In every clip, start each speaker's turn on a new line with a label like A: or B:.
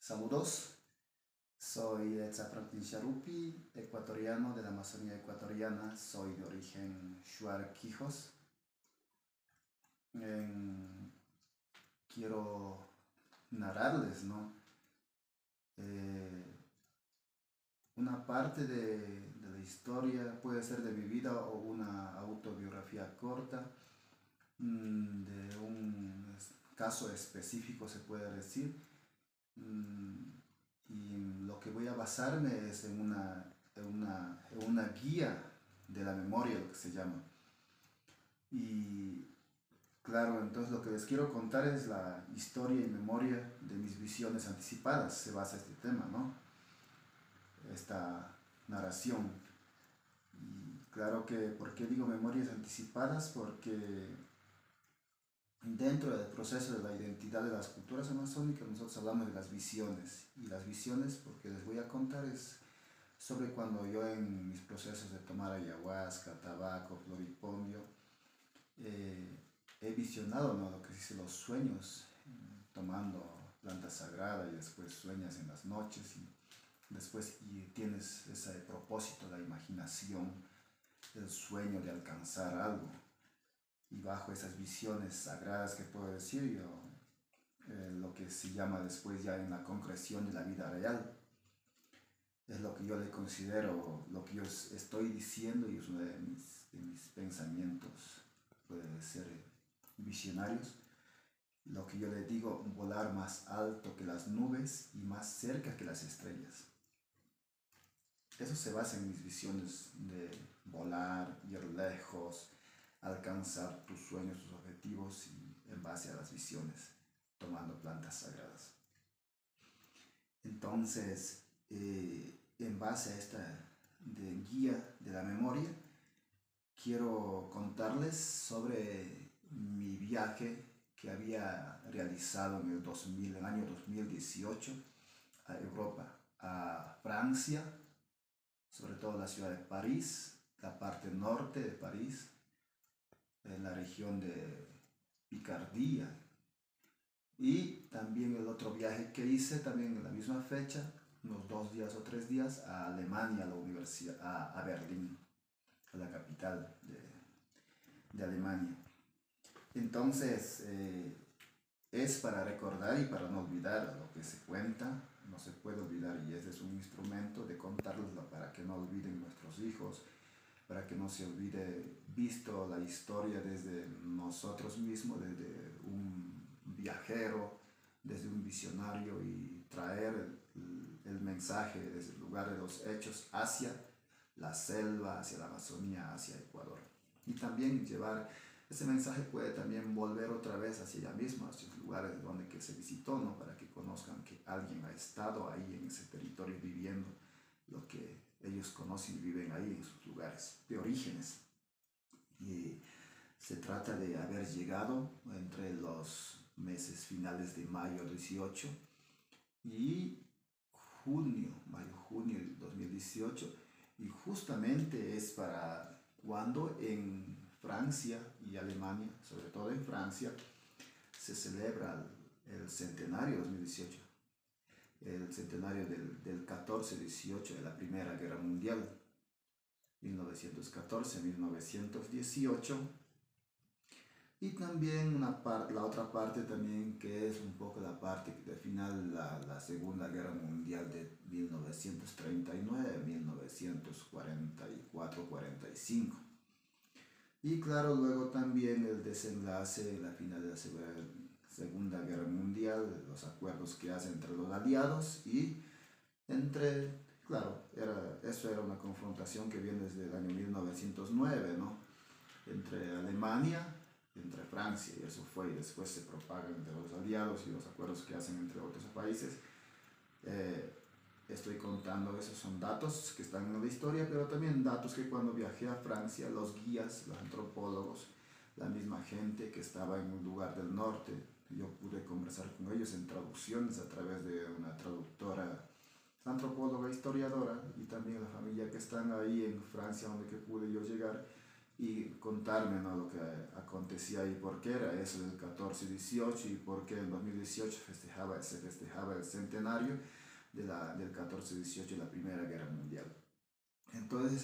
A: Saludos, soy Etzaprantin Sharupi, ecuatoriano de la Amazonía ecuatoriana, soy de origen Shuar Quijos. Quiero narrarles, ¿no? Una parte de la historia, puede ser de mi vida o una autobiografía corta, de un caso específico se puede decir. Y lo que voy a basarme es en una guía de la memoria, lo que se llama. Y claro, entonces lo que les quiero contar es la historia y memoria de mis visiones anticipadas, se basa este tema, ¿no? Esta narración. Y claro que, ¿por qué digo memorias anticipadas? Porque dentro del proceso de la identidad de las culturas amazónicas nosotros hablamos de las visiones. Y las visiones, porque les voy a contar, es sobre cuando yo en mis procesos de tomar ayahuasca, tabaco, floripondio, he visionado, ¿no?, lo que se dice los sueños, tomando planta sagrada y después sueñas en las noches y después y tienes ese propósito, la imaginación, el sueño de alcanzar algo. Y bajo esas visiones sagradas que puedo decir yo, lo que se llama después ya en la concreción de la vida real, es lo que yo le considero, lo que yo estoy diciendo y es uno de mis pensamientos, puede ser visionarios, lo que yo le digo, volar más alto que las nubes y más cerca que las estrellas. Eso se basa en mis visiones de volar, ir lejos, alcanzar tus sueños, tus objetivos y en base a las visiones, tomando plantas sagradas. Entonces, en base a esta guía de la memoria, quiero contarles sobre mi viaje que había realizado en el año 2018 a Europa, a Francia, sobre todo la ciudad de París, la parte norte de París, en la región de Picardía. Y también el otro viaje que hice, también en la misma fecha, unos 2 días o 3 días, a Alemania, a la universidad, a Berlín, a la capital de Alemania. Entonces, es para recordar y para no olvidar lo que se cuenta, no se puede olvidar, y ese es un instrumento de contarlo para que no olviden nuestros hijos, para que no se olvide, visto la historia desde nosotros mismos, desde un viajero, desde un visionario, y traer el mensaje desde el lugar de los hechos hacia la selva, hacia la Amazonía, hacia Ecuador. Y también llevar ese mensaje, puede también volver otra vez hacia ella misma, hacia los lugares donde que se visitó, ¿no?, para que conozcan que alguien ha estado ahí en ese territorio viviendo lo que ellos conocen y viven ahí en sus lugares de orígenes. Y se trata de haber llegado entre los meses finales de mayo 18 y mayo-junio de 2018, y justamente es para cuando en Francia y Alemania, sobre todo en Francia, se celebra el centenario 2018, el centenario del 14-18 de la Primera Guerra Mundial, 1914-1918. Y también la otra parte también, que es un poco la parte que define la Segunda Guerra Mundial de 1939-1944-45. Y claro, luego también el desenlace, la final de la Segunda Guerra Mundial, los acuerdos que hace entre los aliados y claro, eso era una confrontación que viene desde el año 1909, ¿no?, entre Alemania, entre Francia, y eso fue, y después se propaga entre los aliados y los acuerdos que hacen entre otros países. Estoy contando, esos son datos que están en la historia, pero también datos que cuando viajé a Francia, los guías, los antropólogos, la misma gente que estaba en un lugar del norte, yo pude conversar con ellos en traducciones a través de una traductora, antropóloga, historiadora, y también la familia que están ahí en Francia, donde que pude yo llegar y contarme, ¿no?, lo que acontecía decía ahí por qué era eso del 14-18 y por qué en 2018 se festejaba el centenario del 14-18 de la Primera Guerra Mundial. Entonces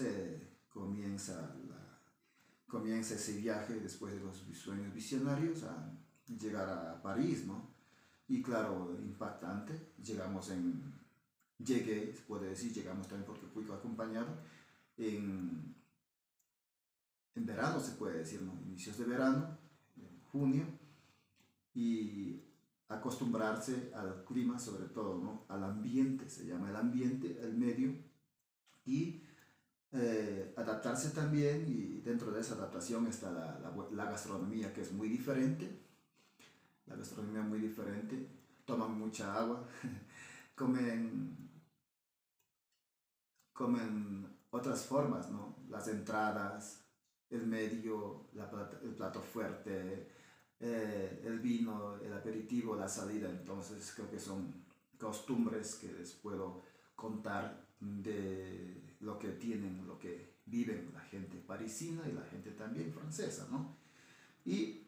A: comienza ese viaje después de los sueños visionarios a llegar a París, ¿no? Y claro, impactante, llegué, se puede decir, llegamos también porque fui acompañado en, en verano, se puede decir, ¿no? Inicios de verano, en junio, y acostumbrarse al clima, sobre todo, ¿no? Al ambiente, se llama el ambiente, el medio, y adaptarse también, y dentro de esa adaptación está la gastronomía, que es muy diferente, la gastronomía muy diferente, toman mucha agua, comen, comen otras formas, ¿no? Las entradas, el medio, el plato fuerte, el vino, el aperitivo, la salida. Entonces creo que son costumbres que les puedo contar de lo que tienen, lo que viven la gente parisina y la gente también francesa, ¿no? Y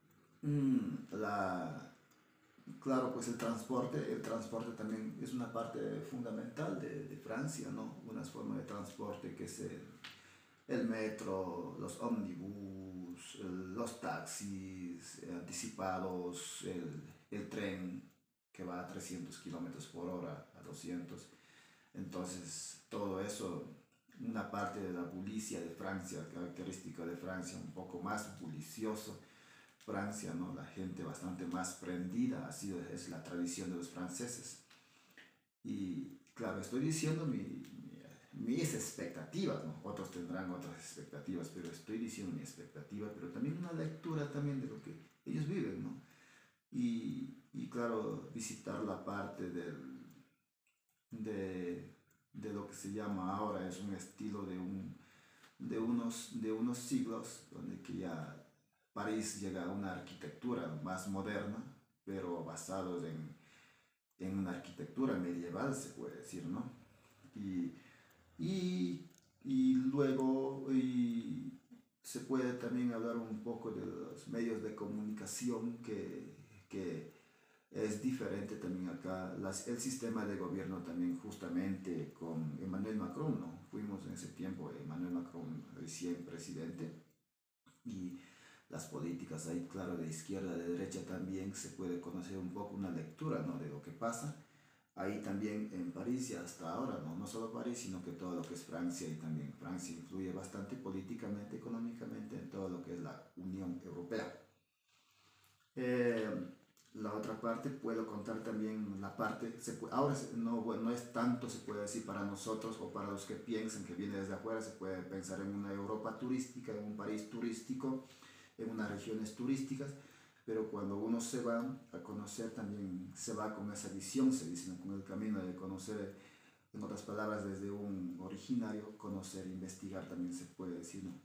A: claro, pues el transporte también es una parte fundamental de Francia, ¿no? Una forma de transporte que es el metro, los ómnibus, los taxis anticipados, el tren que va a 300 kilómetros por hora, a 200. Entonces, todo eso, una parte de la bulicia de Francia, característica de Francia, un poco más bulicioso. Francia, ¿no? La gente bastante más prendida, así es la tradición de los franceses. Y claro, estoy diciendo mis expectativas, ¿no? Otros tendrán otras expectativas, pero estoy diciendo mi expectativa, pero también una lectura también de lo que ellos viven, ¿no? Y claro, visitar la parte de lo que se llama ahora, es un estilo de unos siglos, donde que ya París llega a una arquitectura más moderna, pero basados en una arquitectura medieval, se puede decir, ¿no? Y, y luego se puede también hablar un poco de los medios de comunicación que es diferente también acá. El sistema de gobierno también justamente con Emmanuel Macron, ¿no? Fuimos en ese tiempo, Emmanuel Macron recién presidente, y las políticas ahí, claro, de izquierda, de derecha también se puede conocer un poco una lectura, ¿no? De lo que pasa ahí también en París y hasta ahora, ¿no? No solo París, sino que todo lo que es Francia, y también Francia influye bastante políticamente, económicamente en todo lo que es la Unión Europea. La otra parte, puedo contar también la parte, ahora no, bueno, no es tanto, se puede decir, para nosotros o para los que piensan que viene desde afuera, se puede pensar en una Europa turística, en un París turístico, en unas regiones turísticas, pero cuando uno se va a conocer también se va con esa visión, se dice, ¿no? Con el camino de conocer, en otras palabras, desde un originario, conocer, investigar también se puede decir, ¿no?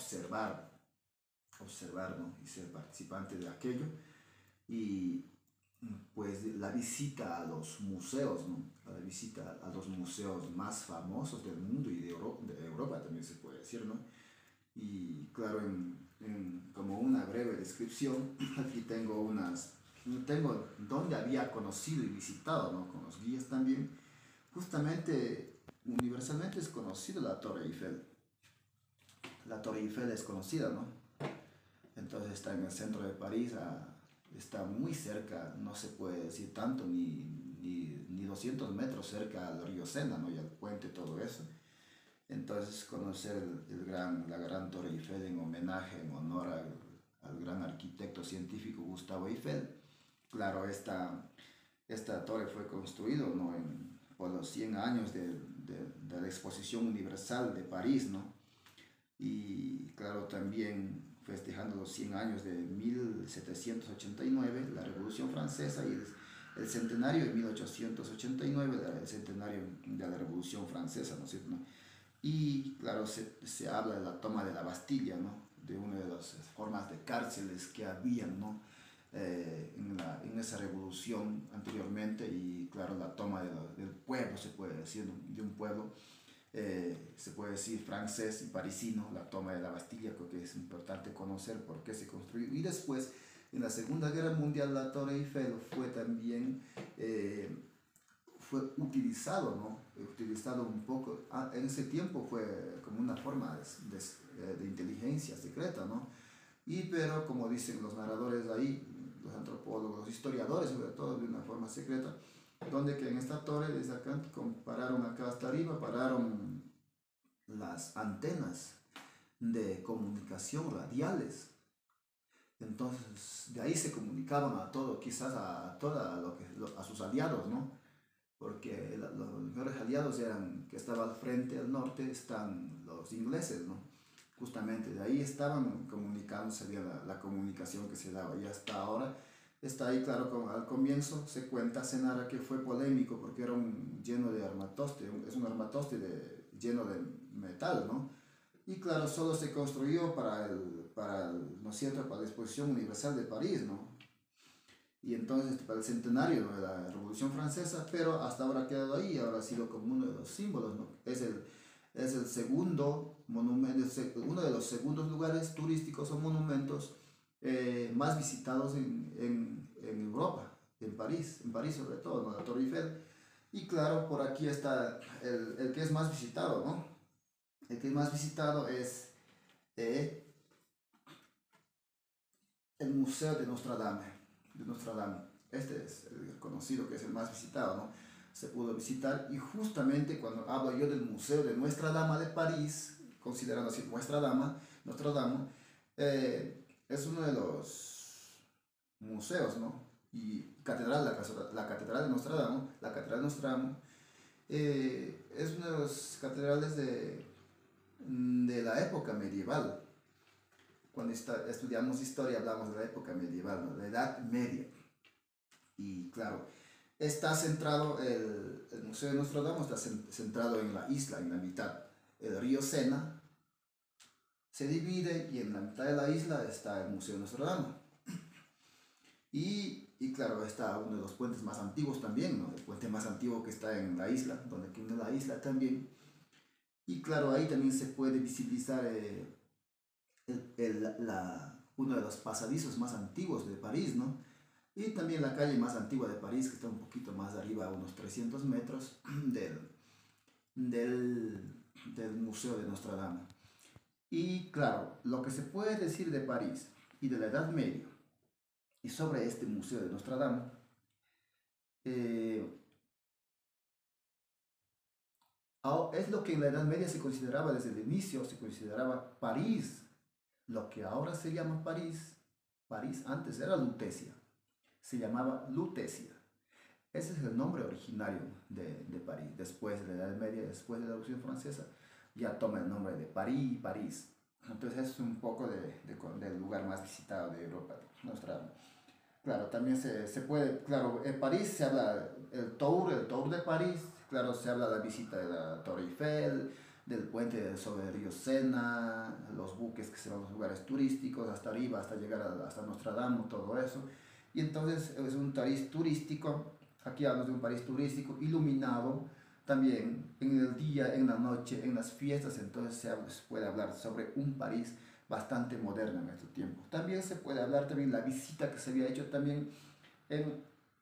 A: Observar, ¿no? Y ser participante de aquello. Y pues la visita a los museos, ¿no? La visita a los museos más famosos del mundo y de Europa también se puede decir, ¿no? Y claro, como una breve descripción, aquí tengo donde había conocido y visitado, ¿no? Con los guías también. Justamente, universalmente es conocido la Torre Eiffel. La Torre Eiffel es conocida, ¿no? Entonces está en el centro de París, está muy cerca, no se puede decir tanto, ni 200 metros cerca al río Sena, ¿no? Y al puente, todo eso. Entonces conocer la gran Torre Eiffel en homenaje, en honor al gran arquitecto científico Gustavo Eiffel. Claro, esta torre fue construida, ¿no? Por los 100 años de la Exposición Universal de París, ¿no? Y claro, también festejando los 100 años de 1789, la Revolución Francesa, y el centenario de 1889, el centenario de la Revolución Francesa, ¿no es cierto? Y claro, se habla de la toma de la Bastilla, ¿no? De una de las formas de cárceles que habían, ¿no? En esa revolución anteriormente, y claro, la toma del pueblo, se puede decir, ¿no? De un pueblo se puede decir francés y parisino, la toma de la Bastilla, creo que es importante conocer por qué se construyó. Y después, en la Segunda Guerra Mundial, la Torre Eiffel fue también fue utilizado, ¿no? Utilizado un poco, en ese tiempo fue como una forma de inteligencia secreta, ¿no? Y pero, como dicen los narradores ahí, los antropólogos, los historiadores, sobre todo, de una forma secreta, donde que en esta torre, desde acá, pararon acá hasta arriba, pararon las antenas de comunicación radiales. Entonces, de ahí se comunicaban a todo, quizás a toda a sus aliados, ¿no? Porque los mejores aliados eran que estaba al frente, al norte, están los ingleses, ¿no? Justamente de ahí estaban comunicándose, había la comunicación que se daba, y hasta ahora está ahí. Claro, como al comienzo se cuenta, se narra que fue polémico porque era lleno de armatoste, es un armatoste lleno de metal, ¿no? Y claro, solo se construyó ¿no es cierto?, para la Exposición Universal de París, ¿no? Y entonces para el centenario, ¿no?, de la Revolución Francesa, pero hasta ahora ha quedado ahí, ahora ha sido como uno de los símbolos, ¿no? Es el segundo monumento, uno de los segundos lugares turísticos o monumentos más visitados en Europa, en París sobre todo, ¿no?, la Torre Eiffel. Y claro, por aquí está el que es más visitado, ¿no? El que es más visitado es eh, el Museo de Notre Dame, de Notre Dame. Este es el conocido, que es el más visitado, ¿no? Se pudo visitar, y justamente cuando hablo yo del Museo de Nuestra Dama de París, considerando así Nuestra Dama, Notre Dame, es uno de los museos, ¿no? Y catedral, la Catedral de Notre Dame, la Catedral de Notre Dame, es una de las catedrales de la época medieval. Cuando estudiamos historia hablamos de la época medieval, ¿no?, la Edad Media. Y claro, está centrado, el Museo de Notre Dame está centrado en la isla, en la mitad. El río Sena se divide y en la mitad de la isla está el Museo de Notre Dame. Y claro, está uno de los puentes más antiguos también, ¿no? El puente más antiguo que está en la isla, donde une la isla también. Y claro, ahí también se puede visibilizar uno de los pasadizos más antiguos de París, ¿no? Y también la calle más antigua de París, que está un poquito más arriba, a unos 300 metros del Museo de Notre Dame. Y claro, lo que se puede decir de París y de la Edad Media y sobre este Museo de Notre Dame, eh, es lo que en la Edad Media se consideraba desde el inicio, se consideraba París. Lo que ahora se llama París, París antes era Lutecia, se llamaba Lutecia. Ese es el nombre originario de París. Después de la Edad Media, después de la Revolución Francesa, ya toma el nombre de París, París. Entonces es un poco del lugar más visitado de Europa. Claro, también se puede, claro, en París se habla el tour de París, claro, se habla de la visita de la Torre Eiffel, del puente sobre el río Sena, los buques que se van a los lugares turísticos, hasta arriba, hasta llegar hasta Notre Dame, todo eso. Y entonces es un París turístico, aquí hablamos de un París turístico iluminado, también en el día, en la noche, en las fiestas. Entonces se puede hablar sobre un París bastante moderno en este tiempo. También se puede hablar también de la visita que se había hecho también en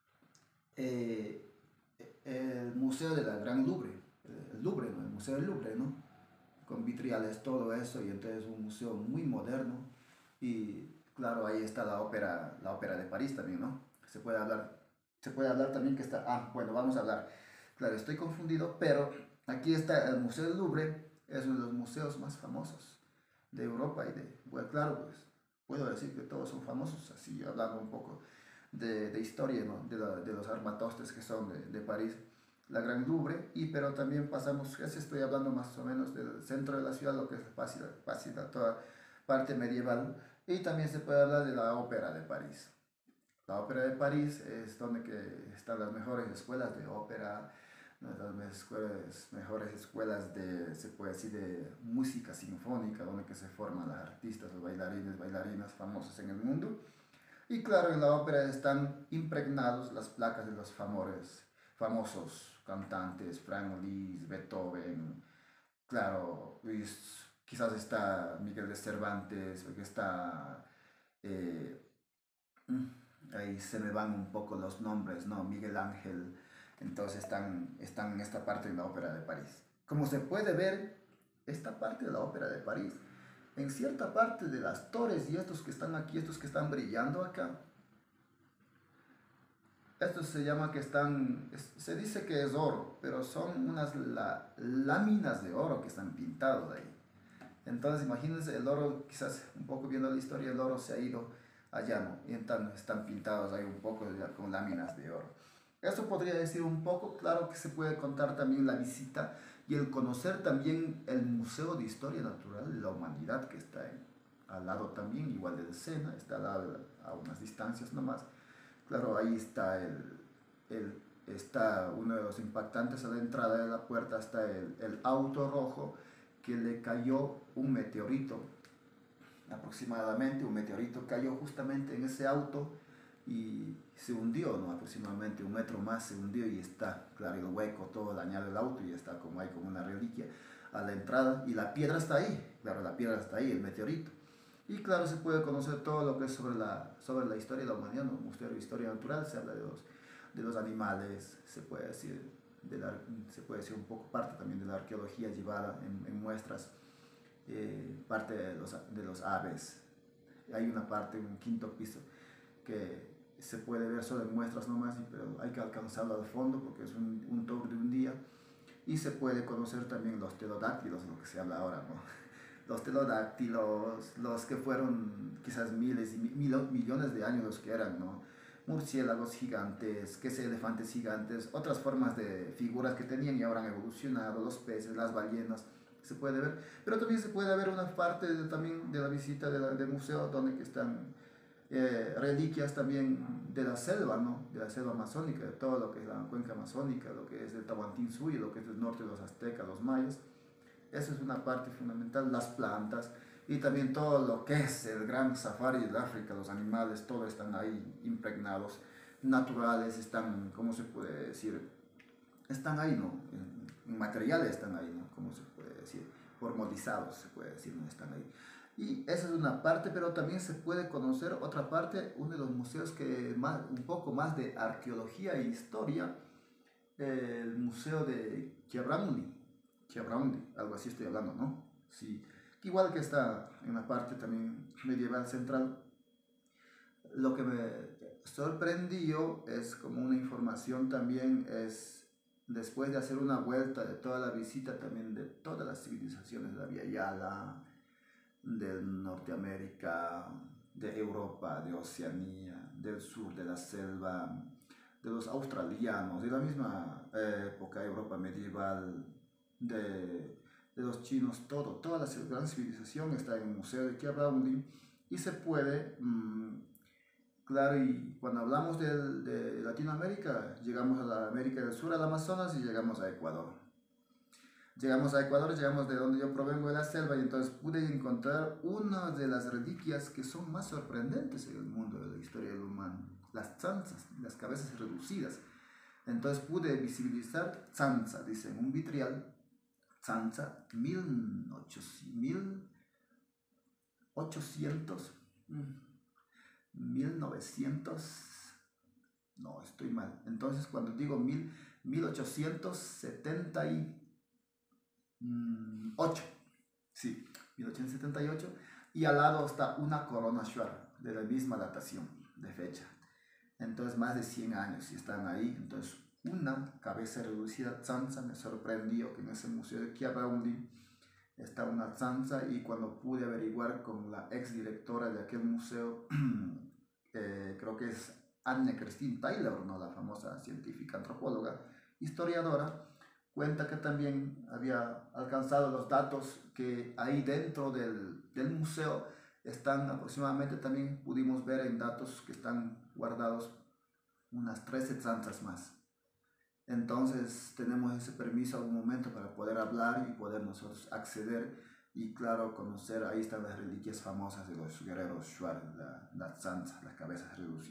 A: eh, el Museo de la Gran Louvre, el Louvre, ¿no?, el Museo del Louvre, ¿no?, con vitriales, todo eso. Y entonces un museo muy moderno. Y claro, ahí está la ópera de París también, ¿no? Se puede hablar también que está, bueno, vamos a hablar, claro, estoy confundido, pero aquí está el Museo del Louvre, es uno de los museos más famosos de Europa bueno, claro, pues puedo decir que todos son famosos, así hablando un poco de historia, ¿no?, de los armatostes que son de París, la Gran Louvre. Pero también pasamos, casi estoy hablando más o menos del centro de la ciudad, lo que es toda parte medieval. Y también se puede hablar de la Ópera de París. La Ópera de París es donde están las mejores escuelas de ópera, una de las mejores escuelas se puede decir, de música sinfónica, donde que se forman los artistas, los bailarines, bailarinas famosos en el mundo. Y claro, en la ópera están impregnados las placas de los famosos cantantes, Franz Liszt, Beethoven, claro, quizás está Miguel de Cervantes, que está, eh, ahí se me van un poco los nombres, ¿no? Miguel Ángel, entonces están en esta parte de la Ópera de París. Como se puede ver, esta parte de la Ópera de París, en cierta parte de las torres y estos que están aquí, estos que están brillando acá, estos se llama que están, se dice que es oro, pero son unas láminas de oro que están pintados ahí. Entonces imagínense el oro, quizás un poco viendo la historia, el oro se ha ido allá, ¿no? Y están pintados ahí un poco con láminas de oro. Esto podría decir un poco, claro que se puede contar también la visita y el conocer también el Museo de Historia Natural de la Humanidad que está al lado también, igual del Sena, está al lado, a unas distancias nomás. Claro, ahí está está uno de los impactantes a la entrada de la puerta, está el auto rojo que le cayó un meteorito, aproximadamente un meteorito cayó justamente en ese auto y se hundió, ¿no? Aproximadamente un metro más se hundió y está, claro, el hueco todo dañado el auto y está como hay como una reliquia a la entrada y la piedra está ahí, claro, la piedra está ahí, el meteorito. Y claro, se puede conocer todo lo que es sobre la historia de la humanidad, ¿no? Museo de Historia Natural, se habla de los animales, se puede decir un poco parte también de la arqueología llevada en muestras, parte de los aves. Hay una parte, un quinto piso, que se puede ver solo en muestras nomás, pero hay que alcanzarlo al fondo porque es un tour de un día. Y se puede conocer también los pterodáctilos, lo que se habla ahora, ¿no? Los pterodáctilos, los que fueron quizás miles y millones de años los que eran, ¿no? Murciélagos gigantes, que sé, elefantes gigantes, otras formas de figuras que tenían y ahora han evolucionado, los peces, las ballenas, se puede ver. Pero también se puede ver una parte también de la visita del museo donde que están reliquias también de la selva, ¿no? De la selva amazónica, de todo lo que es la cuenca amazónica, lo que es el Tahuantinsuyo, lo que es el norte de los aztecas, los mayas. Eso es una parte fundamental, las plantas y también todo lo que es el gran safari de África, los animales, todo están ahí impregnados, naturales, están, ¿cómo se puede decir? Están ahí, ¿no? En materiales están ahí, ¿no? ¿Cómo se puede decir? Formalizados, se puede decir, ¿no? Están ahí. Y esa es una parte, pero también se puede conocer otra parte, uno de los museos que más, un poco más de arqueología e historia, el Museo de Chiabraundi, algo así estoy hablando, ¿no? Sí, igual que está en la parte también medieval central. Lo que me sorprendió es como una información también es después de hacer una vuelta de toda la visita también de todas las civilizaciones de la Via Yala, de Norteamérica, de Europa, de Oceanía, del sur de la selva, de los australianos, de la misma época Europa medieval, de los chinos, toda la gran civilización está en el Museo de Chiabraundi y se puede, claro, y cuando hablamos de Latinoamérica, llegamos a la América del Sur, al Amazonas y llegamos a Ecuador. Llegamos a Ecuador, llegamos de donde yo provengo de la selva y entonces pude encontrar una de las reliquias que son más sorprendentes en el mundo de la historia del humano, las tzanzas, las cabezas reducidas. Entonces pude visibilizar tzanza, dicen, un vitrial, tzanza, 1800, 1900, no, estoy mal. Entonces cuando digo 1878, sí, 1878, y al lado está una corona Shuar de la misma datación de fecha. Entonces más de 100 años y están ahí. Entonces una cabeza reducida tzanza me sorprendió que en ese museo de Chiabraundi está una tzanza y cuando pude averiguar con la ex directora de aquel museo, creo que es Anne Christine Taylor, ¿no? La famosa científica, antropóloga, historiadora, cuenta que también había alcanzado los datos que ahí dentro del museo están aproximadamente, también pudimos ver en datos que están guardados unas 13 tzanzas más. Entonces tenemos ese permiso algún momento para poder hablar y poder nosotros acceder y claro conocer, ahí están las reliquias famosas de los guerreros Shuar, la tzanza, las cabezas reducidas.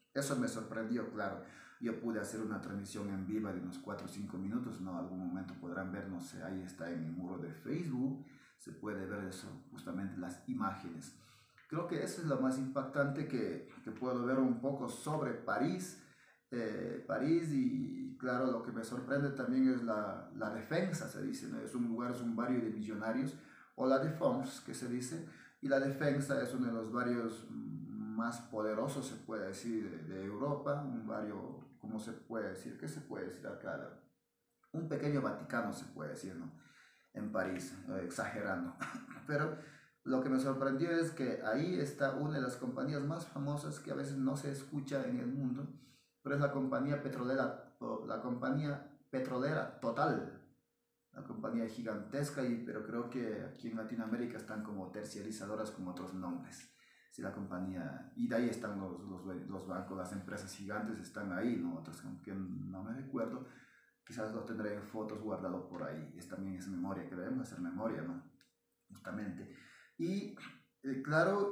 A: Eso me sorprendió, claro. Yo pude hacer una transmisión en vivo de unos 4 o 5 minutos, ¿no? Algún momento podrán ver, no sé, ahí está en mi muro de Facebook, se puede ver eso, justamente las imágenes. Creo que eso es lo más impactante que puedo ver un poco sobre París. París y claro, lo que me sorprende también es la defensa, se dice, ¿no? Es un lugar, es un barrio de millonarios, o la Défense, que se dice, y la defensa es uno de los barrios más poderosos, se puede decir, de Europa, un barrio, ¿cómo se puede decir? ¿Qué se puede decir acá? Un pequeño Vaticano, se puede decir, ¿no? En París, exagerando. Pero lo que me sorprendió es que ahí está una de las compañías más famosas que a veces no se escucha en el mundo, pero es la compañía petrolera Total, la compañía gigantesca, pero creo que aquí en Latinoamérica están como terciarizadoras con otros nombres. Si la compañía, y de ahí están los bancos, las empresas gigantes están ahí, ¿no? Otros que no me recuerdo, quizás lo tendré en fotos guardado por ahí. También es memoria, que debemos hacer memoria, ¿no? Justamente. Y claro,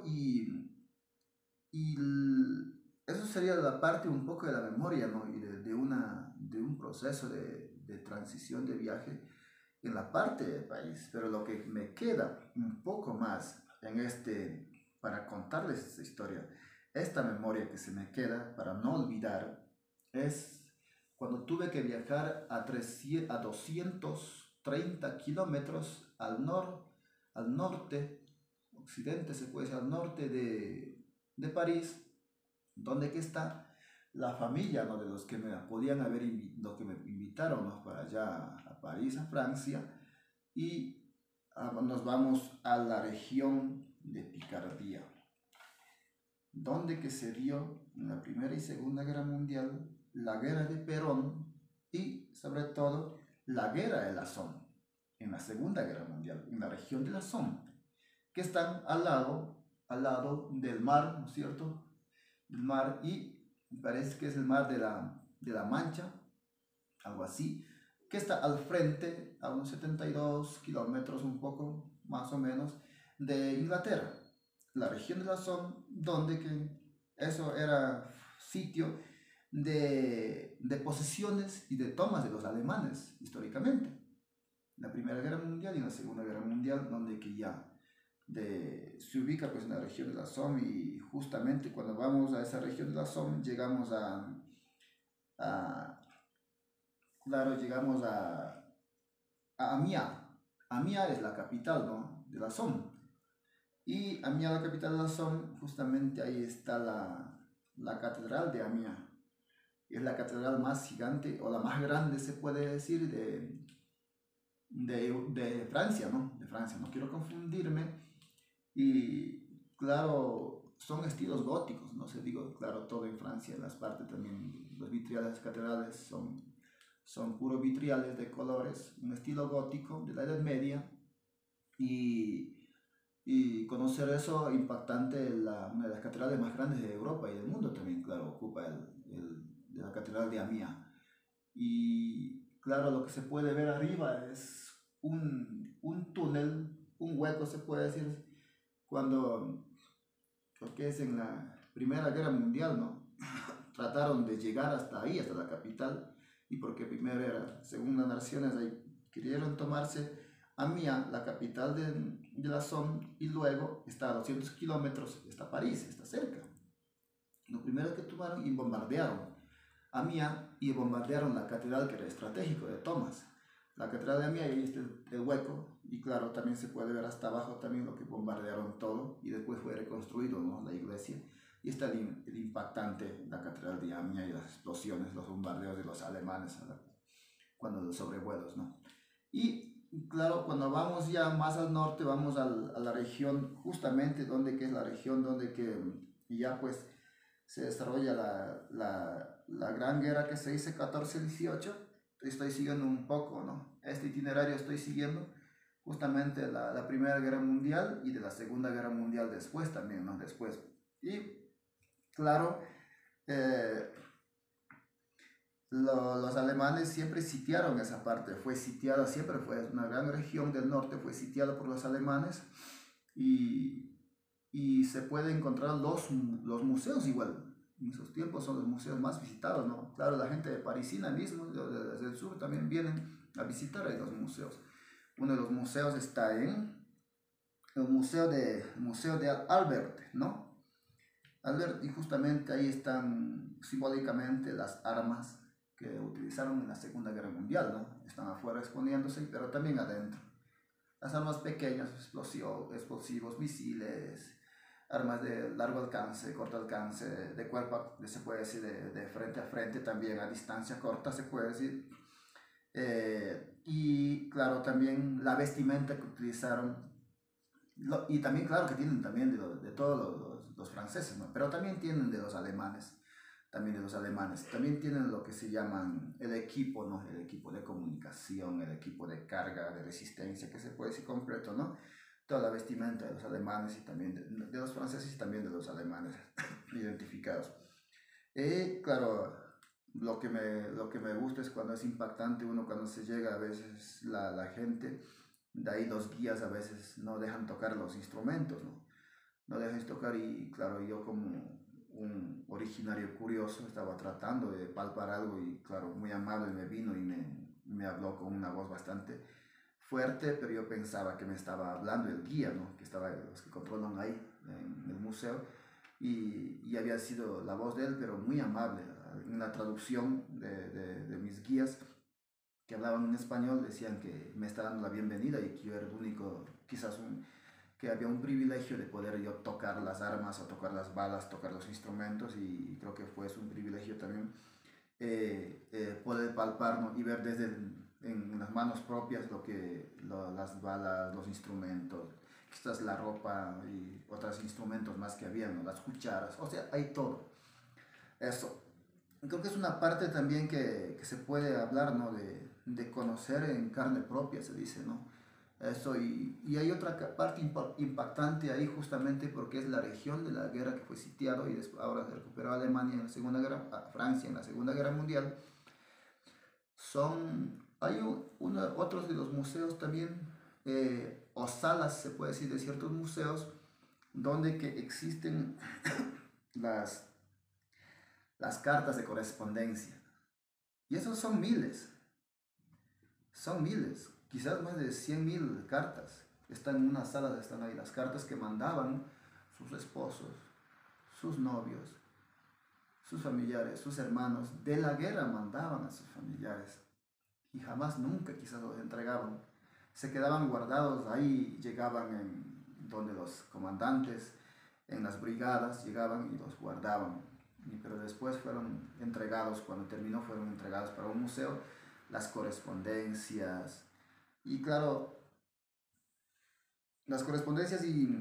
A: y eso sería la parte un poco de la memoria, ¿no? Y de un proceso de transición de viaje en la parte del país. Pero lo que me queda un poco más en para contarles esta historia, esta memoria que se me queda para no olvidar, es cuando tuve que viajar a 230 kilómetros al norte, occidente se puede decir, al norte de París, donde que está la familia, ¿no? De los que me podían haber los que me invitaron, ¿no? Para allá a París, a Francia, y nos vamos a la región de Picardía, donde que se dio en la Primera y Segunda Guerra Mundial la guerra de Perón y sobre todo la guerra de la Somme en la Segunda Guerra Mundial, en la región de la Somme, que están al lado del mar, ¿no es cierto? Del mar, y parece que es el mar de la Mancha, algo así, que está al frente, a unos 72 kilómetros, un poco más o menos, de Inglaterra, la región de la Somme, donde que eso era sitio de posesiones y de tomas de los alemanes históricamente. La Primera Guerra Mundial y la Segunda Guerra Mundial, donde que ya se ubica pues en la región de la Somme, y justamente cuando vamos a esa región de la Somme llegamos a claro, llegamos a Amiens. Amiens es la capital, ¿no? De la Somme. Y Amiens, la capital de la Somme, justamente ahí está la catedral de Amiens. Es la catedral más gigante o la más grande, se puede decir, de Francia, ¿no? De Francia, no quiero confundirme. Y claro, son estilos góticos, no sé, digo, claro, todo en Francia, las partes también, los vitriales catedrales son puros vitriales de colores, un estilo gótico de la Edad Media, y, y conocer eso impactante, una de las catedrales más grandes de Europa y del mundo también, claro, ocupa la catedral de Amiens. Y claro, lo que se puede ver arriba es un túnel, un hueco se puede decir, cuando, lo que es en la Primera Guerra Mundial, ¿no? Trataron de llegar hasta ahí, hasta la capital, y porque primero era, según las naciones, ahí querían tomarse Amiens, la capital de la Somme, y luego está a 200 kilómetros, está París, está cerca. Lo primero que tomaron y bombardearon Amiens y bombardearon la catedral, que era estratégico de Thomas. La catedral de Amiens, ahí está el hueco, y claro, también se puede ver hasta abajo también lo que bombardearon todo, y después fue reconstruido, ¿no? La iglesia. Y está el impactante, la catedral de Amiens, y las explosiones, los bombardeos de los alemanes cuando los sobrevuelos, ¿no? Y claro, cuando vamos ya más al norte, vamos a la región, justamente donde que es la región donde que ya pues se desarrolla la gran guerra que se dice 14-18. Estoy siguiendo un poco, ¿no? Este itinerario estoy siguiendo justamente la Primera Guerra Mundial y de la Segunda Guerra Mundial después también, ¿no? Después. Y claro, eh, los alemanes siempre sitiaron esa parte, fue sitiada, siempre fue una gran región del norte, fue sitiada por los alemanes, y se puede encontrar los museos igual. en esos tiempos son los museos más visitados, ¿no? Claro, la gente de parisina mismo, desde el sur, también vienen a visitar ahí los museos. Uno de los museos está en el Museo de Albert, ¿no? Albert, y justamente ahí están simbólicamente las armas que utilizaron en la Segunda Guerra Mundial, ¿no? Están afuera exponiéndose, pero también adentro. Las armas pequeñas, explosivos, misiles, armas de largo alcance, corto alcance, de cuerpo, se puede decir, de frente a frente, también a distancia corta, se puede decir. Y claro, también la vestimenta que utilizaron, y también claro que tienen también de todos los franceses, ¿no? Pero también tienen de los alemanes, también tienen lo que se llaman el equipo, ¿no? El equipo de comunicación, el equipo de carga, de resistencia, que se puede decir completo, ¿no? Toda la vestimenta de los alemanes y también de los franceses y también de los alemanes identificados. Claro, lo que me gusta es cuando es impactante uno, cuando se llega a veces la gente, de ahí los guías a veces no dejan tocar los instrumentos, ¿no? No dejan tocar y claro, yo como un originario curioso estaba tratando de palpar algo y claro, muy amable me vino y me habló con una voz bastante fuerte, pero yo pensaba que me estaba hablando el guía, ¿no? Que estaba los que controlan ahí en el museo y había sido la voz de él, pero muy amable. En la traducción de mis guías que hablaban en español decían que me estaba dando la bienvenida y que yo era el único, quizás que había un privilegio de poder yo tocar las armas o tocar las balas, tocar los instrumentos y creo que fue un privilegio también poder palpar, ¿no? Y ver en las manos propias las balas, los instrumentos, quizás la ropa y otros instrumentos más que había, ¿no? Las cucharas, o sea, hay todo. Eso. Creo que es una parte también que se puede hablar, ¿no? De conocer en carne propia, se dice, ¿no? Eso, y hay otra parte impactante ahí justamente porque es la región de la guerra que fue sitiado y después, ahora se recuperó Alemania en la Segunda Guerra, Francia en la Segunda Guerra Mundial. Hay otros de los museos también, o salas, se puede decir, de ciertos museos, donde que existen las, las cartas de correspondencia. Y esos son miles, quizás más de 100.000 cartas. Están en unas salas, están ahí las cartas que mandaban sus esposos, sus novios, sus familiares, sus hermanos. De la guerra mandaban a sus familiares y jamás, nunca quizás los entregaban. Se quedaban guardados ahí, llegaban donde los comandantes, en las brigadas, llegaban y los guardaban. Pero después fueron entregados, cuando terminó fueron entregados para un museo, las correspondencias. Y claro, las correspondencias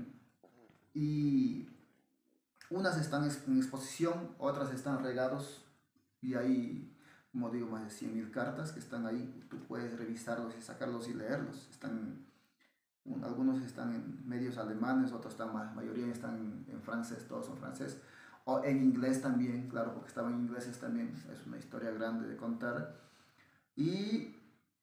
A: y unas están en exposición, otras están regados y hay, como digo, más de 100.000 cartas que están ahí. Tú puedes revisarlos y sacarlos y leerlos. Algunos están en medios alemanes, otros están, la mayoría están en francés, todos son francés. O en inglés también, claro, porque estaban en ingleses también. Es una historia grande de contar. Y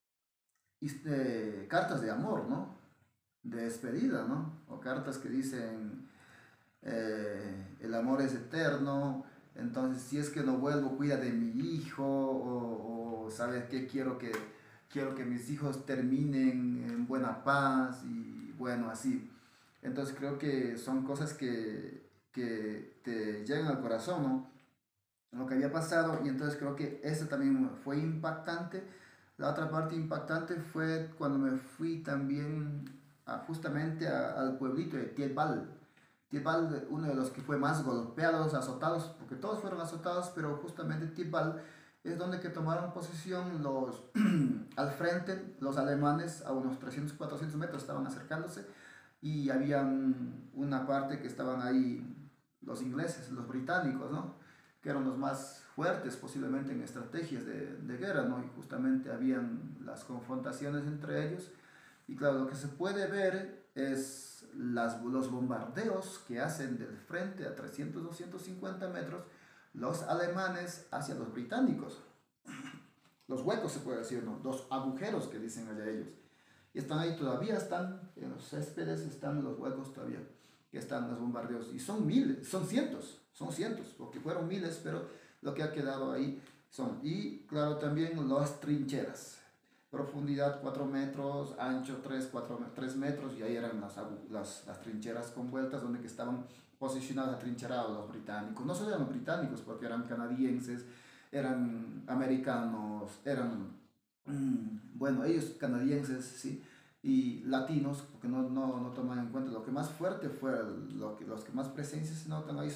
A: cartas de amor, ¿no? De despedida, ¿no? O cartas que dicen, el amor es eterno, entonces si es que no vuelvo, cuida de mi hijo, o ¿sabes qué? Quiero que mis hijos terminen en buena paz y bueno, así. Entonces creo que son cosas que te llegan al corazón, ¿no? Lo que había pasado y entonces creo que eso también fue impactante. La otra parte impactante fue cuando me fui también justamente al pueblito de Tielbal. Tielbal, uno de los que fue más golpeados, azotados, porque todos fueron azotados, pero justamente Tielbal es donde que tomaron posesión al frente los alemanes a unos 300, 400 metros estaban acercándose y había una parte que estaban ahí los ingleses, los británicos, ¿no? Que eran los más fuertes posiblemente en estrategias de guerra, ¿no? Y justamente habían las confrontaciones entre ellos. Y claro, lo que se puede ver es los bombardeos que hacen del frente a 300, 250 metros los alemanes hacia los británicos. Los huecos, se puede decir, ¿no? Los agujeros que dicen allá ellos. Y están ahí todavía, están en los céspedes, están los huecos todavía, que están los bombardeos. Y son miles, son cientos. son cientos, porque fueron miles, pero lo que ha quedado ahí son, y claro, también las trincheras, profundidad 4 metros, ancho 3 metros, y ahí eran las trincheras con vueltas donde que estaban posicionados, atrincherados los británicos. No solo eran británicos, porque eran canadienses, eran americanos, eran, bueno, ellos canadienses, ¿sí? Y latinos, porque no toman en cuenta. Lo que más fuerte fue, los que más presencia se notan ahí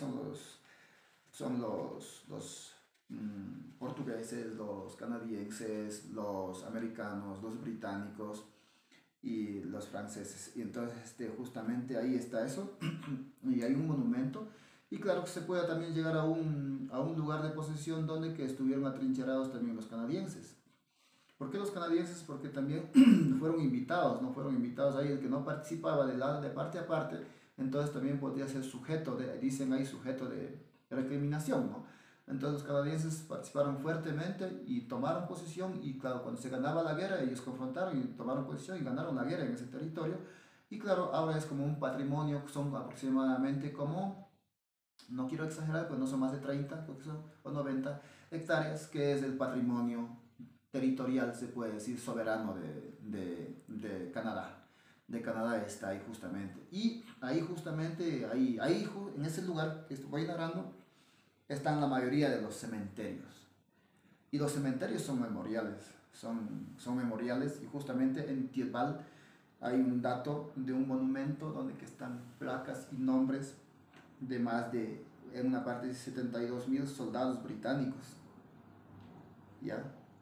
A: son los portugueses, los canadienses, los americanos, los británicos y los franceses. Y entonces justamente ahí está eso, y hay un monumento. Y claro que se puede también llegar a un lugar de posesión donde que estuvieron atrincherados también los canadienses. ¿Por qué los canadienses? Porque también fueron invitados, no fueron invitados ahí, el que no participaba de lado de parte a parte, entonces también podría ser sujeto de, dicen ahí, sujeto de recriminación, ¿no? Entonces los canadienses participaron fuertemente y tomaron posición, y claro, cuando se ganaba la guerra ellos confrontaron y tomaron posición y ganaron la guerra en ese territorio. Y claro, ahora es como un patrimonio, son aproximadamente como, no quiero exagerar, pero no son más de 30 creo que son, o 90 hectáreas, que es el patrimonio territorial, se puede decir, soberano de Canadá. De Canadá está ahí justamente. Y ahí justamente, en ese lugar que estoy narrando, están la mayoría de los cementerios. Y los cementerios son memoriales, son memoriales, y justamente en Thiepval hay un dato de un monumento donde que están placas y nombres de más de, en una parte de 72.000 soldados británicos, ¿ya?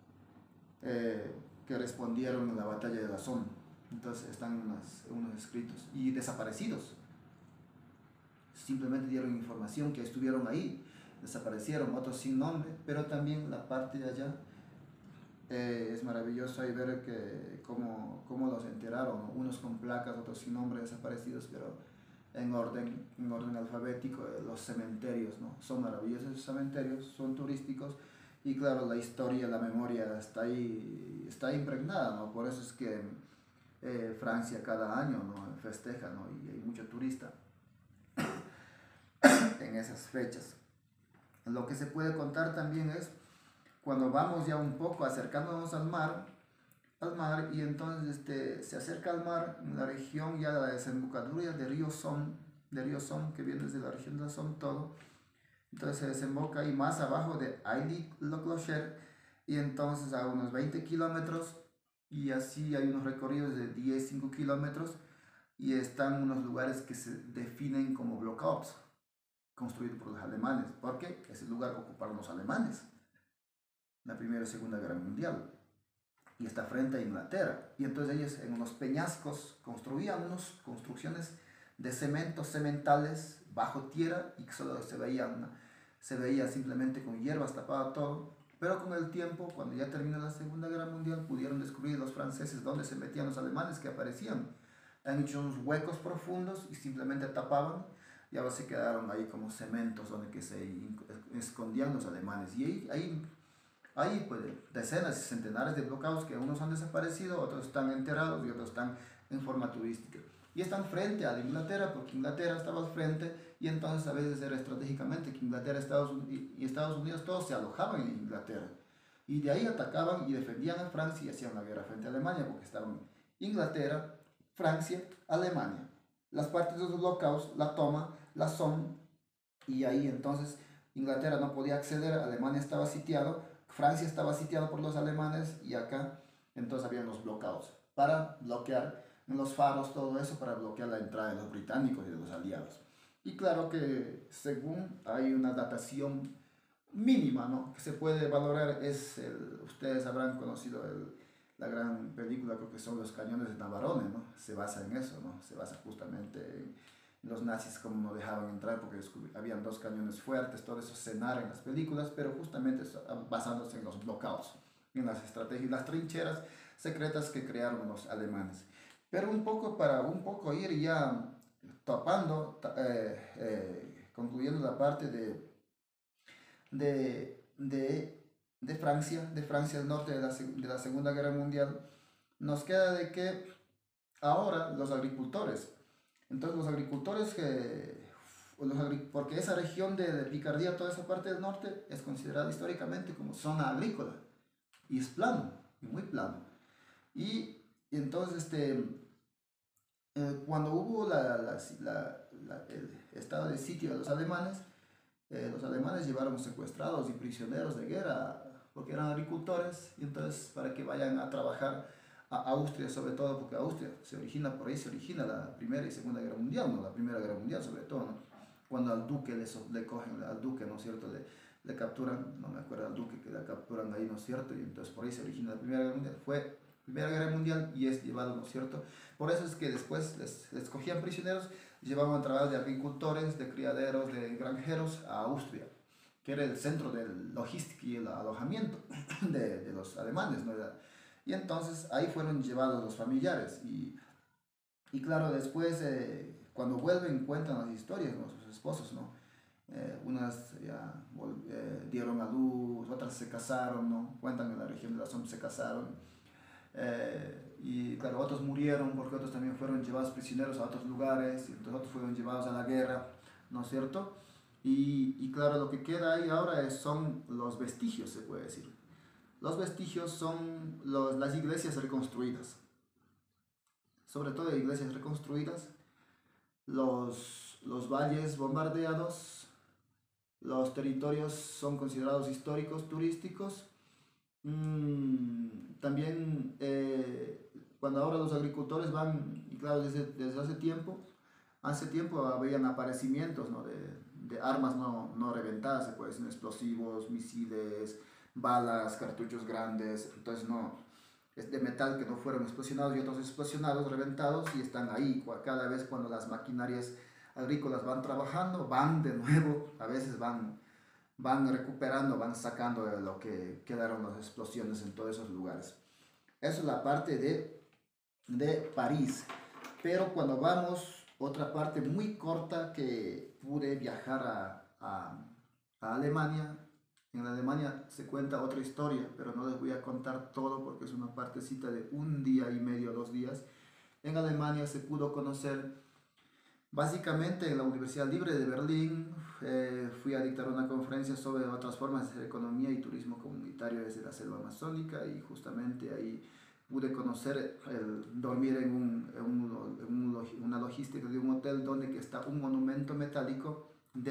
A: Que respondieron en la batalla de la Somme. Entonces están unos escritos y desaparecidos. Simplemente dieron información que estuvieron ahí, desaparecieron, otros sin nombre, pero también la parte de allá es maravilloso ahí ver cómo los enteraron, ¿no? Unos con placas, otros sin nombre, desaparecidos, pero en orden alfabético. Los cementerios, ¿no? Son maravillosos esos cementerios, son turísticos, y claro, la historia, la memoria está impregnada, ¿no? Por eso es que Francia cada año, ¿no?, festeja, ¿no? Y hay mucho turista en esas fechas. Lo que se puede contar también es cuando vamos ya un poco acercándonos al mar, y entonces se acerca al mar en la región ya de la desembocadura de río Somme, que viene desde la región de la Somme todo. Entonces se desemboca ahí más abajo de Ailly-le-Clocher, y entonces a unos 20 kilómetros, y así hay unos recorridos de 5 kilómetros, y están unos lugares que se definen como blockouts, construidos por los alemanes, porque ese lugar ocuparon los alemanes la Primera y Segunda Guerra Mundial, y está frente a Inglaterra. Y entonces ellos en unos peñascos construían unas construcciones de cemento, cementales, bajo tierra, y que solo se veía simplemente con hierbas, tapaba todo. Pero con el tiempo, cuando ya terminó la Segunda Guerra Mundial, pudieron descubrir los franceses dónde se metían los alemanes que aparecían. Han hecho unos huecos profundos y simplemente tapaban, y ahora se quedaron ahí como cementos donde que se escondían los alemanes. Y hay pues decenas y centenares de bloqueados que unos han desaparecido, otros están enterrados y otros están en forma turística. Y están frente a Inglaterra, porque Inglaterra estaba al frente, y entonces a veces era estratégicamente que Inglaterra y Estados Unidos todos se alojaban en Inglaterra. Y de ahí atacaban y defendían a Francia y hacían la guerra frente a Alemania, porque estaban Inglaterra, Francia, Alemania. Las partes de los bloqueados, la toma, la Somme, y ahí entonces Inglaterra no podía acceder, Alemania estaba sitiado, Francia estaba sitiado por los alemanes, y acá entonces habían los bloqueados para bloquear en los faros, todo eso para bloquear la entrada de los británicos y de los aliados. Y claro que según hay una datación mínima, ¿no?, que se puede valorar, ustedes habrán conocido la gran película, creo que son Los Cañones de Navarone, ¿no? Se basa en eso, ¿no? Se basa justamente en los nazis, como no dejaban entrar porque habían 2 cañones fuertes, todo eso se narra en las películas, pero justamente basándose en los bloqueados, en las estrategias, las trincheras secretas que crearon los alemanes. Pero para ir ya topando, concluyendo la parte de Francia del norte de la Segunda Guerra Mundial, nos queda de que ahora los agricultores, entonces los agricultores que porque esa región de Picardía, toda esa parte del norte, es considerada históricamente como zona agrícola y es plano, y muy plano. Y entonces, cuando hubo el estado de sitio de los alemanes llevaron secuestrados y prisioneros de guerra porque eran agricultores y entonces para que vayan a trabajar a Austria, sobre todo porque Austria se origina, por ahí se origina la Primera y Segunda Guerra Mundial, ¿no? La Primera Guerra Mundial sobre todo, ¿no? Cuando al duque le cogen, al duque, ¿no es cierto? Le capturan, no me acuerdo al duque que la capturan ahí, ¿no es cierto? Y entonces por ahí se origina la Primera Guerra Mundial. Fue Primera Guerra Mundial y es llevado, ¿no es cierto? Por eso es que después les cogían prisioneros, llevaban a través de agricultores, de criaderos, de granjeros a Austria, que era el centro de logística y el alojamiento de los alemanes, ¿no? Y entonces ahí fueron llevados los familiares y claro, después cuando vuelven cuentan las historias, ¿no? Sus esposos, ¿no? Unas ya dieron a luz, otras se casaron, ¿no? Cuentan en la región de la Somme se casaron. Y claro, otros murieron porque otros también fueron llevados prisioneros a otros lugares, y otros fueron llevados a la guerra, ¿no es cierto? Y claro, lo que queda ahí ahora son los vestigios, se puede decir. Los vestigios son las iglesias reconstruidas, sobre todo iglesias reconstruidas, los valles bombardeados, los territorios son considerados históricos, turísticos. También cuando ahora los agricultores van, y claro, desde hace tiempo habían aparecimientos, ¿no? de armas no reventadas, se puede decir, explosivos, misiles, balas, cartuchos grandes, entonces no, es de metal que no fueron explosionados y otros explosionados, reventados y están ahí. Cada vez cuando las maquinarias agrícolas van trabajando, van de nuevo, a veces van recuperando, van sacando de lo que quedaron las explosiones en todos esos lugares. Eso es la parte de París. Pero cuando vamos, otra parte muy corta que pude viajar a Alemania, en Alemania se cuenta otra historia, pero no les voy a contar todo porque es una partecita de un día y medio, 2 días. En Alemania se pudo conocer básicamente en la Universidad Libre de Berlín. Fui a dictar una conferencia sobre otras formas de hacer economía y turismo comunitario desde la selva amazónica y justamente ahí pude conocer el dormir una logística de un hotel donde que está un monumento metálico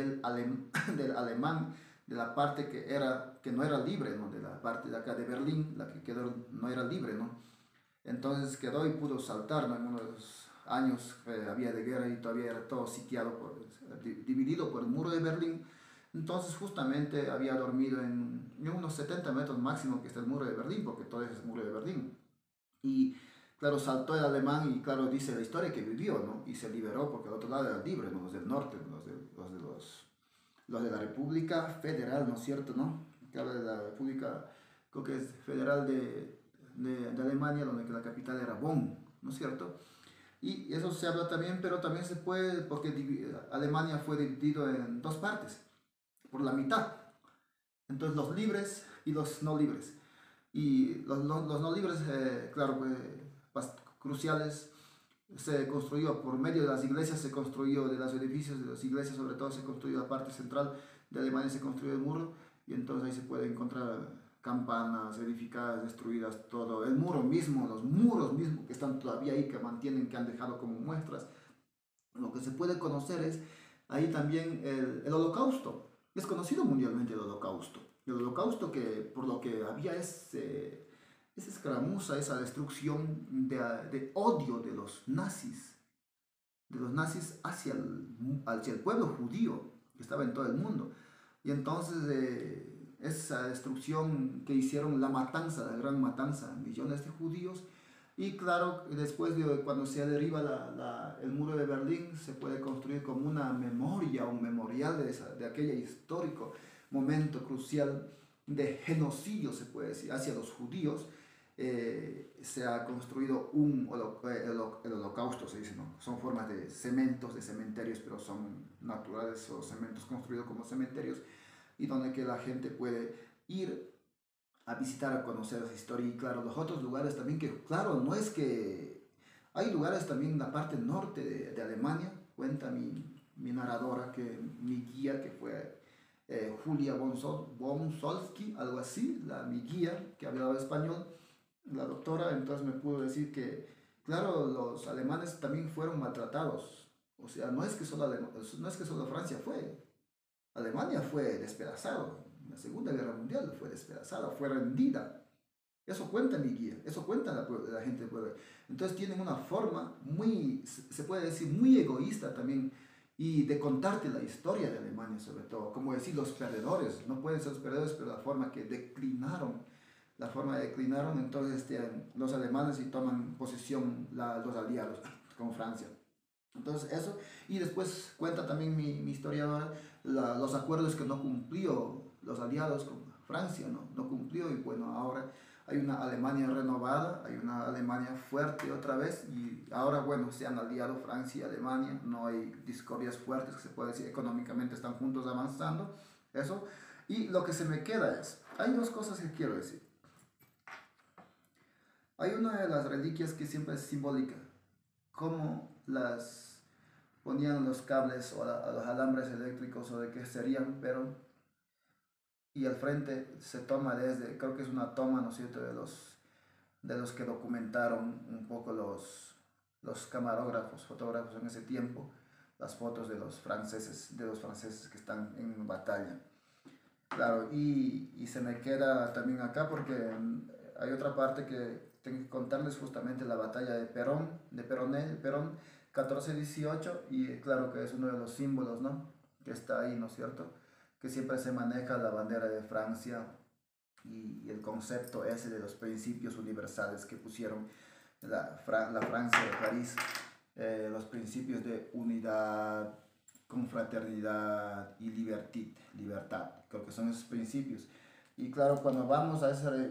A: del alemán, de la parte que no era libre, ¿no? De la parte de acá de Berlín, la que quedó no era libre, ¿no? Entonces quedó y pudo saltar, ¿no? En uno de los años había de guerra y todavía era todo sitiado, dividido por el muro de Berlín. Entonces justamente había dormido en unos 70 metros máximo que está el muro de Berlín, porque todo es el muro de Berlín. Y claro, saltó el alemán y claro, dice la historia que vivió, ¿no? Y se liberó porque al otro lado era libre, ¿no? Los del norte, los de la República Federal, ¿no es cierto, no? Que habla de la República, creo que es Federal de Alemania, donde la capital era Bonn, ¿no es cierto? Y eso se habla también, pero también se puede, porque Alemania fue dividido en dos partes, por la mitad. Entonces los libres y los no libres. Y los no libres, claro, cruciales, se construyó por medio de las iglesias, se construyó de los edificios de las iglesias, sobre todo se construyó la parte central de Alemania, se construyó el muro, y entonces ahí se puede encontrar campanas edificadas, destruidas, todo, el muro mismo, los muros mismos que están todavía ahí, que mantienen, que han dejado como muestras. Lo que se puede conocer es ahí también el holocausto. Es conocido mundialmente el holocausto. El holocausto que por lo que había esa escaramuza, esa destrucción de odio de los nazis hacia el pueblo judío que estaba en todo el mundo. Y entonces esa destrucción que hicieron, la matanza, la gran matanza, millones de judíos. Y claro, después de cuando se derriba el muro de Berlín, se puede construir como una memoria, un memorial de aquel histórico momento crucial de genocidio, se puede decir, hacia los judíos. Se ha construido el holocausto, se dice, ¿no? Son formas de cementos, de cementerios, pero son naturales o cementos construidos como cementerios y donde que la gente puede ir a visitar, a conocer esa historia. Y claro, los otros lugares también que, claro, no es que... Hay lugares también en la parte norte de Alemania, cuenta mi narradora, mi guía, que fue Julia Bonsolski, algo así, mi guía, que hablaba español, la doctora, entonces me pudo decir que, claro, los alemanes también fueron maltratados. O sea, no es que solo Francia fue, Alemania fue despedazado. En la Segunda Guerra Mundial fue despedazada, fue rendida. Eso cuenta mi guía, eso cuenta la gente del pueblo. Entonces tienen una forma muy, se puede decir, muy egoísta también, y de contarte la historia de Alemania sobre todo. Como decir, los perdedores, no pueden ser los perdedores, pero la forma de declinaron, entonces los alemanes y toman posesión los aliados con Francia. Entonces eso, y después cuenta también mi historiadora los acuerdos que no cumplió los aliados con Francia, no cumplió, y bueno, ahora hay una Alemania renovada, hay una Alemania fuerte otra vez, y ahora bueno, se han aliado Francia y Alemania, no hay discordias fuertes, que se puede decir económicamente están juntos avanzando, eso, y lo que se me queda hay dos cosas que quiero decir. Hay una de las reliquias que siempre es simbólica, cómo las ponían los cables o a los alambres eléctricos o de que serían, pero y al frente se toma creo que es una toma, ¿no es cierto?, de los que documentaron un poco los camarógrafos, fotógrafos en ese tiempo, las fotos de los franceses que están en batalla. Claro, y se me queda también acá porque hay otra parte que tengo que contarles, justamente la batalla de Perón 14-18, y claro que es uno de los símbolos, ¿no?, que está ahí, ¿no es cierto?, que siempre se maneja la bandera de Francia y el concepto ese de los principios universales que pusieron la Francia de París, los principios de unidad, confraternidad y libertad, creo que son esos principios. Y claro, cuando vamos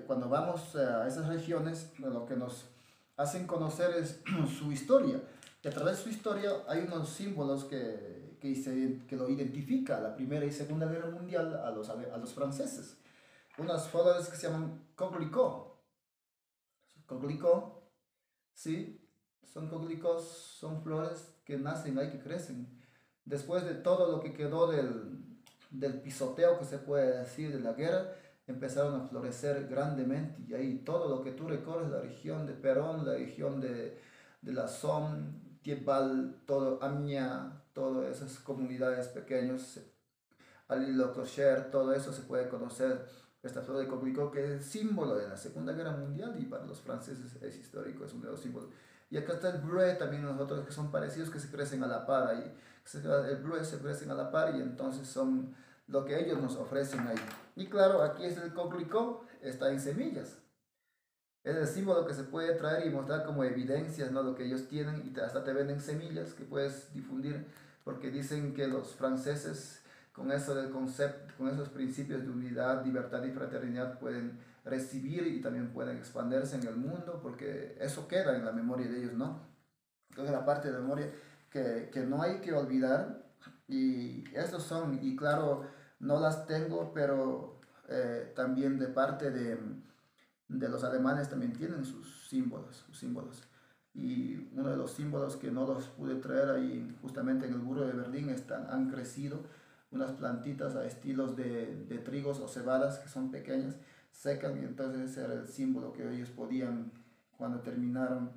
A: a esas regiones, lo que nos hacen conocer es su historia. Y a través de su historia hay unos símbolos que lo identifica la Primera y Segunda Guerra Mundial a los franceses. Unas flores que se llaman coquelicot. Coquelicot, ¿sí? Son coquelicots, son flores que nacen ahí, que crecen. Después de todo lo que quedó del pisoteo, que se puede decir, de la guerra, empezaron a florecer grandemente, y ahí todo lo que tú recorres, la región de Perón, la región de la Somme, Thiepval, todo Amiens, todas esas comunidades pequeñas, Alilly-le-Clocher, todo eso se puede conocer. Esta flor de coquelicot, que es símbolo de la Segunda Guerra Mundial, y para los franceses es histórico, es uno de los símbolos. Y acá está el bleu, también los otros que son parecidos, que se crecen a la par ahí. El bleu se crecen a la par, y entonces son lo que ellos nos ofrecen ahí. Y claro, aquí es el coquelicot, está en semillas. Es el símbolo que se puede traer y mostrar como evidencias, ¿no?, lo que ellos tienen, y hasta te venden semillas que puedes difundir, porque dicen que los franceses, con eso del concepto, con esos principios de unidad, libertad y fraternidad, pueden recibir y también pueden expandirse en el mundo, porque eso queda en la memoria de ellos, ¿no? Entonces la parte de memoria que no hay que olvidar, y estos son, y claro, no las tengo, pero también de parte de los alemanes también tienen sus símbolos. Y uno de los símbolos que no los pude traer ahí, justamente en el Muro de Berlín, han crecido unas plantitas a estilos de trigos o cebadas, que son pequeñas, secan, y entonces ese era el símbolo que ellos podían, cuando terminaron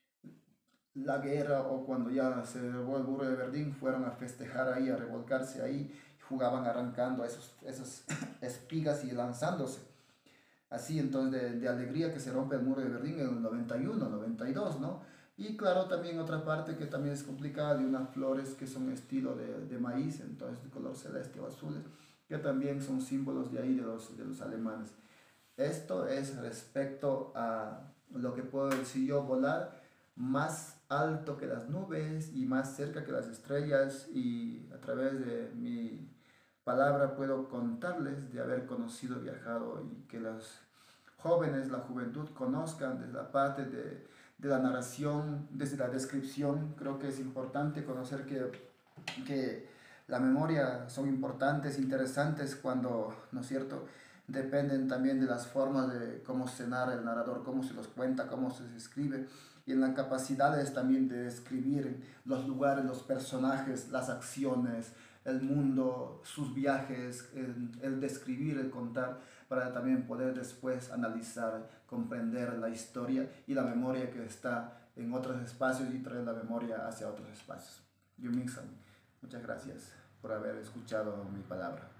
A: la guerra o cuando ya se derribó el Muro de Berlín, fueron a festejar ahí, a revolcarse ahí, jugaban arrancando esas espigas y lanzándose. Así entonces de alegría, que se rompe el Muro de Berlín en el 91, 92, ¿no? Y claro, también otra parte que también es complicada, de unas flores que son estilo de maíz, entonces de color celeste o azul, que también son símbolos de ahí, de los alemanes. Esto es respecto a lo que puedo decir yo: volar más alto que las nubes y más cerca que las estrellas, y a través de mi palabra puedo contarles de haber conocido, viajado, y que los jóvenes, la juventud, conozcan desde la parte de la narración, desde la descripción. Creo que es importante conocer que la memoria son importantes, interesantes, cuando, ¿no es cierto?, dependen también de las formas de cómo se narra el narrador, cómo se los cuenta, cómo se escribe. y en la capacidad también de describir los lugares, los personajes, las acciones, el mundo, sus viajes, el describir, el contar, para también poder después analizar, comprender la historia y la memoria que está en otros espacios y traer la memoria hacia otros espacios. Yumingsan, muchas gracias por haber escuchado mi palabra.